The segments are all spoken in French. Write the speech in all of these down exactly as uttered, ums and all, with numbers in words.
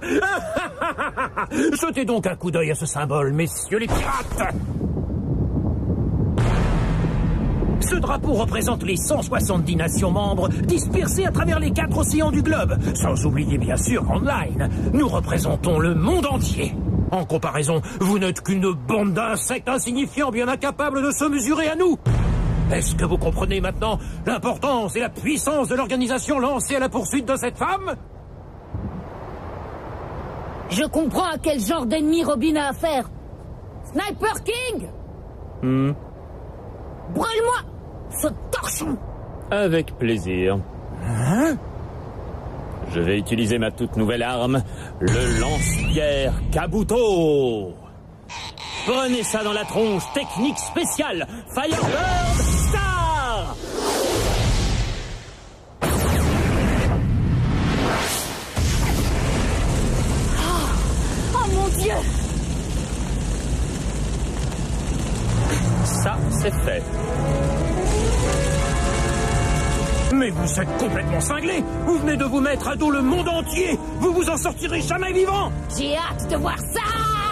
Jetez donc un coup d'œil à ce symbole, messieurs les pirates. Ce drapeau représente les cent soixante-dix nations membres dispersées à travers les quatre océans du globe. Sans oublier bien sûr Online. Nous représentons le monde entier. En comparaison, vous n'êtes qu'une bande d'insectes insignifiants bien incapables de se mesurer à nous. Est-ce que vous comprenez maintenant l'importance et la puissance de l'organisation lancée à la poursuite de cette femme? Je comprends à quel genre d'ennemi Robin a affaire. Sniper King! Hmm. Brûle-moi ce torchon! Avec plaisir. Hein? Je vais utiliser ma toute nouvelle arme, le lance-pierre Kabuto. Prenez ça dans la tronche, technique spéciale, Firebird Star! Oh, oh mon Dieu! Ça, c'est fait. Mais vous êtes complètement cinglés. Vous venez de vous mettre à dos le monde entier. Vous vous en sortirez jamais vivant. J'ai hâte de voir ça.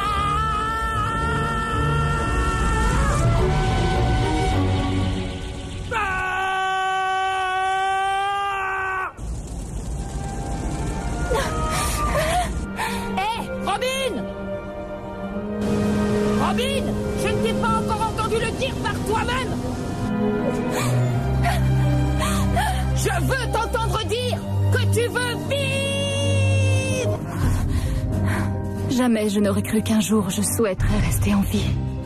Hé, hey, Robin! Robin, je ne t'ai pas encore entendu le dire par toi-même. Je veux t'entendre dire que tu veux vivre! Jamais je n'aurais cru qu'un jour je souhaiterais rester en vie.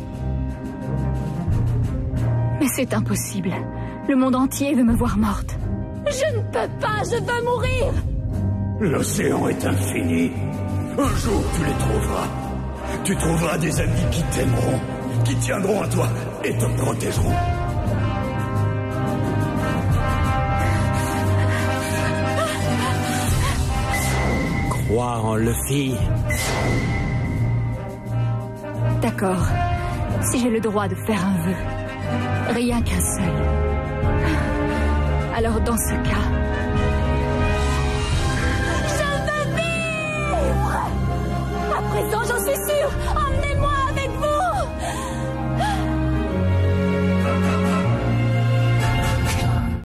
Mais c'est impossible. Le monde entier veut me voir morte. Je ne peux pas, je veux mourir! L'océan est infini. Un jour, tu les trouveras. Tu trouveras des amis qui t'aimeront, qui tiendront à toi et te protégeront. Crois en Luffy. D'accord. Si j'ai le droit de faire un vœu. Rien qu'un seul. Alors dans ce cas,